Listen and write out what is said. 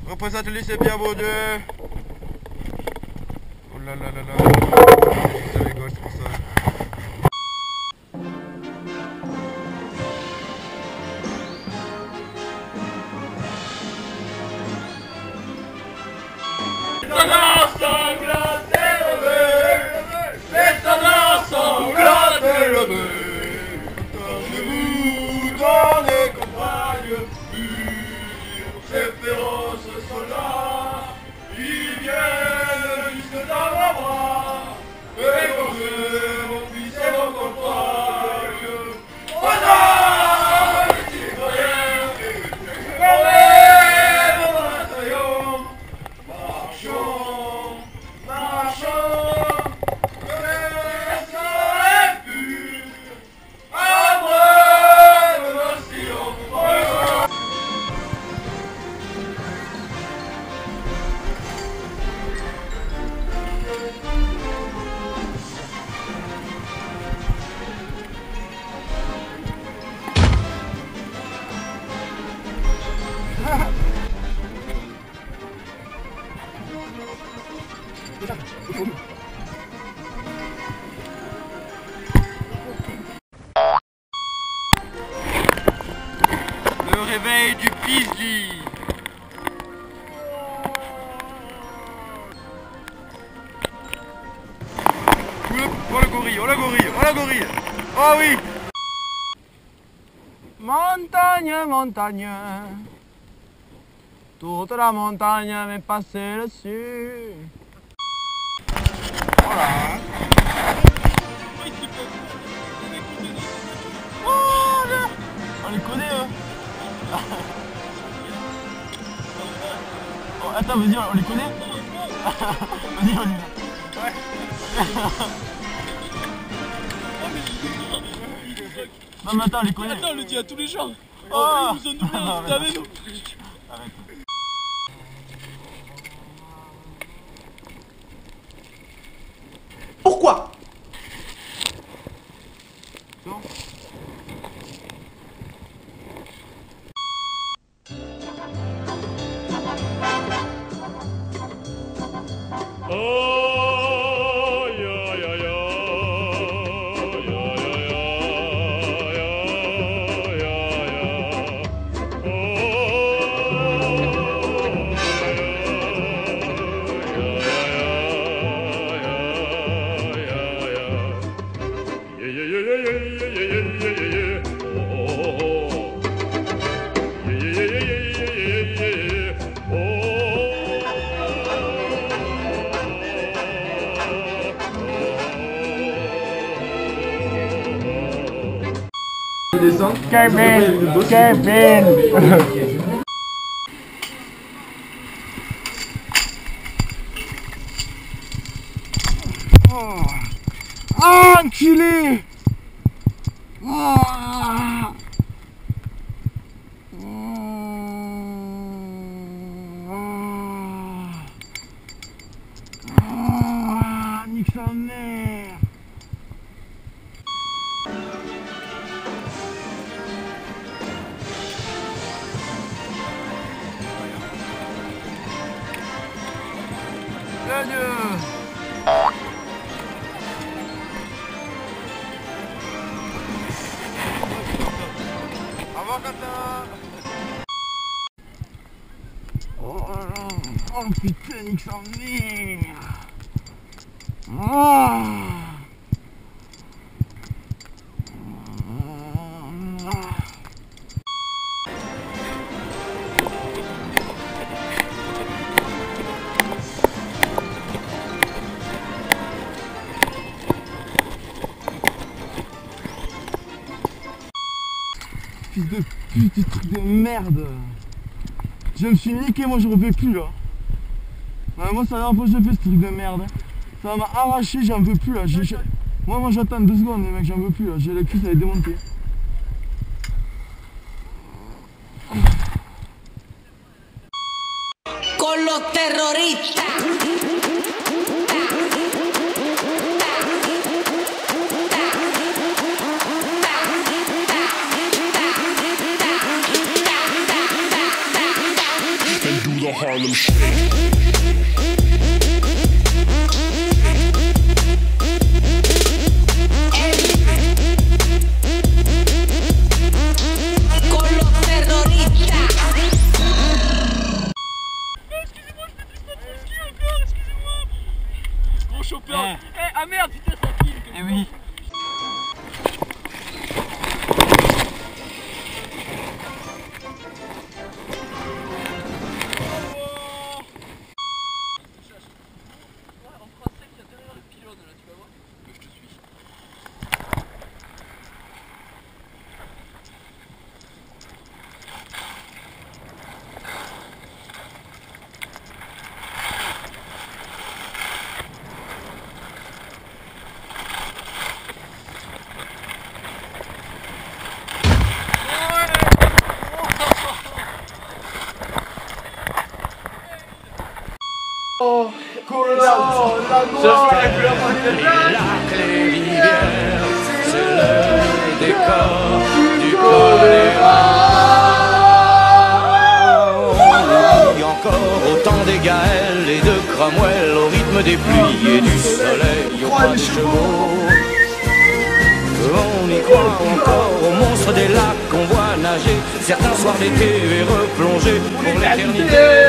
représente le lycée Pierre Bourdieu. Oh là là là là. Ça rigole, c'est pour ça. Dans les campagnes pures, ces féroces soldats, ils viennent jusque dans nos bras, égorger mon fils et mon compagne. Voilà les citoyens, quand même dans un triomphe, marchons, marchons, que les soleils purs, le réveil du Pizzi. Oh la gorille, oh la gorille, oh la gorille. Oh oui. Montagne, montagne, toute la montagne m'est passée dessus. Voilà. Oh, on les connaît eux. Oh, attends, vas-y, on les connaît. Vas-y, on les... Ouais. Non mais attends, on les connaît. Attends, on le dit à tous les gens. Oh, ils nous ont doublé, on était avec nous. Arrête. Pourquoi? Non. Kevin, Kevin. Oh. Ah, enculé. Ah. Ah, nique sa mère. Adieu. Au revoir, Quentin. Oh putain, nique sa mère. Ah. Fils de pute, ce truc de merde. Je me suis niqué, moi je refais plus là. Ouais, moi ça la dernière fois que je fais ce truc de merde. Ça m'a arraché, j'en veux plus là. Moi j'attends 2 secondes les mecs, j'en veux plus là. J'ai la cuisse, elle est démontée. Con los terroristas. Harlem Shake. Con los terroristas. Excusez-moi, je me dis pas trop ski encore, excusez-moi. Gros chopper. Eh, ah merde, putain, ça file. Eh oui. On fera sec, il y a derrière le pylône là, tu vas voir. Je te suis. Les rivières, c'est le décor du choléra. On vit encore au temps des Gaëls et de Cromwell, au rythme des pluies et du soleil, au pas des chevaux. On y croit encore aux monstres des lacs qu'on voit nager certains soirs d'été et replonger pour l'éternité.